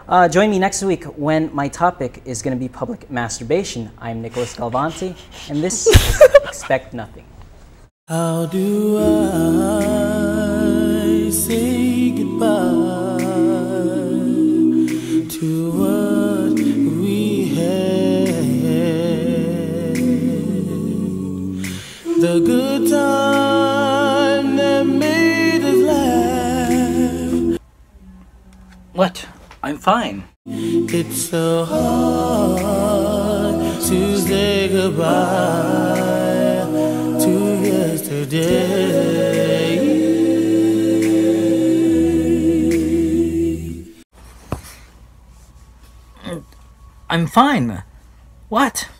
Join me next week when my topic is going to be public masturbation. I'm Nicholas Galvanti, and this is Expect Nothing. How do I say goodbye to what we had? The good time that made us laugh. What? I'm fine. It's so hard to say goodbye to yesterday. I'm fine. What?